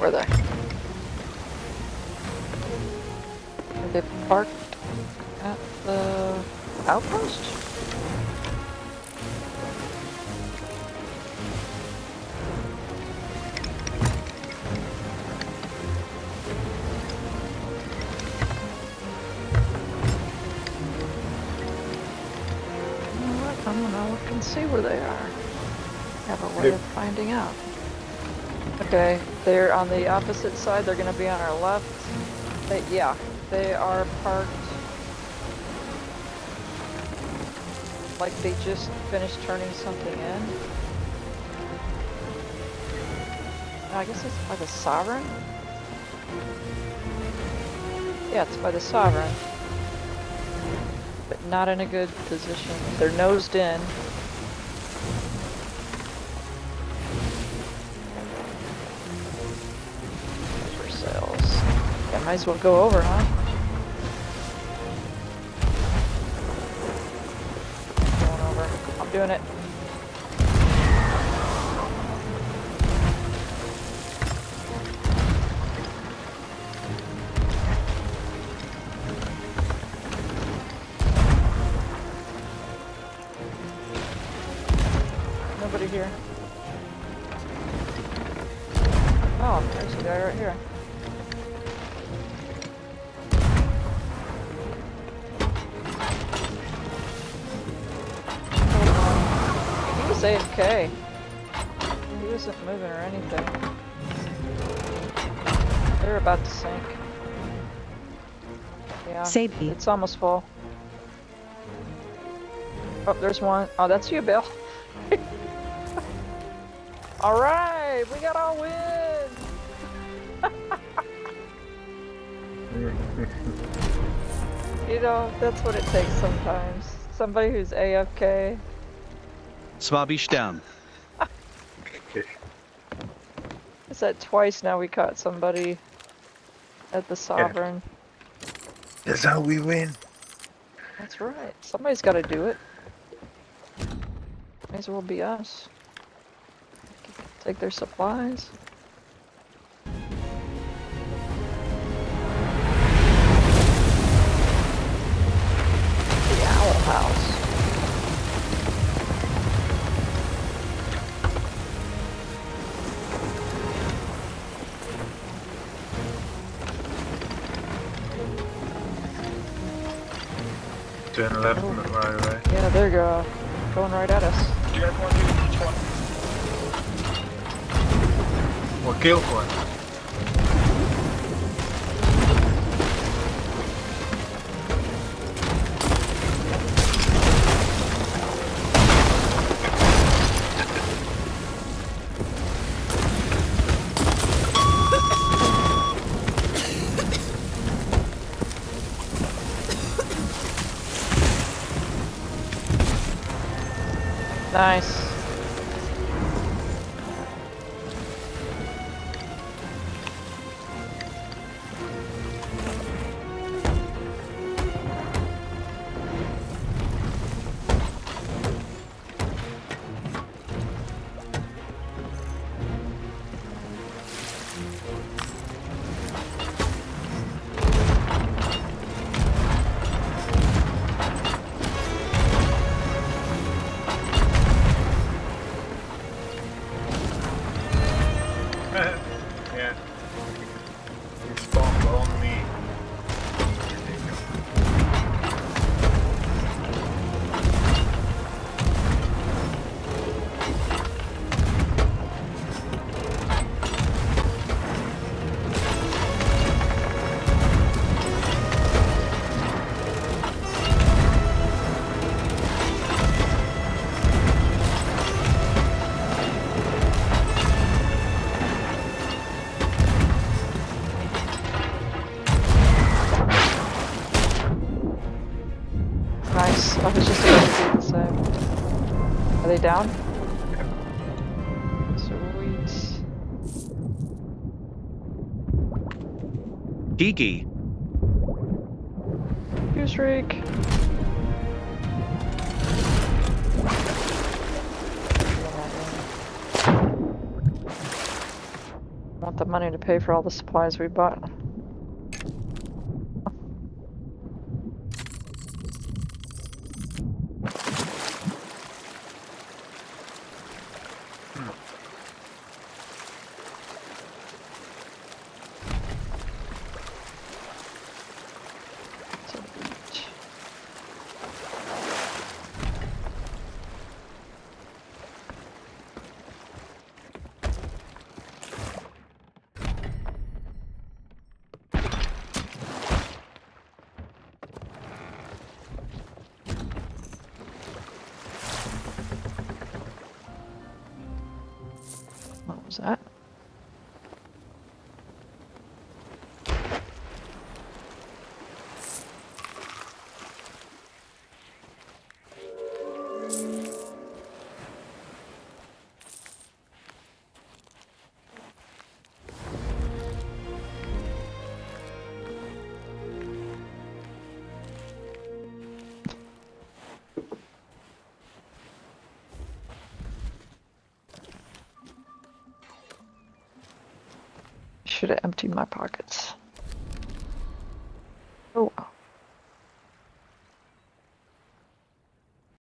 Where are they? Are they parked at the outpost? I'm gonna look and see where they are. Have a way of finding out. Okay, they're on the opposite side. They're gonna be on our left. Yeah, they are parked. Like they just finished turning something in. I guess it's by the Sovereign? Yeah, it's by the Sovereign. But not in a good position. They're nosed in. For sales. Yeah, might as well go over, huh? Going over. I'm doing it. Nobody here. Oh, there's a guy right here. He was AFK. He wasn't moving or anything. They're about to sink. Yeah, Safety. It's almost full. Oh, there's one. Oh, that's you, Bill. Alright, we got our win! You know, that's what it takes sometimes. Somebody who's AFK. Swabies down. I said twice now we caught somebody at the Sovereign. That's how we win. That's right. Somebody's gotta do it. Might as well be us. Take their supplies. The Owl House. Turn left and right away. Yeah, they're going right at us. Do you guys want to do each one? Or kill one? Nice. Yeah. You spawned on me. Nice. I was just about to do the same. Are they down? Sweet. Geeky. 2streak. Want the money to pay for all the supplies we bought. What was that? Should have emptied my pockets. Oh well.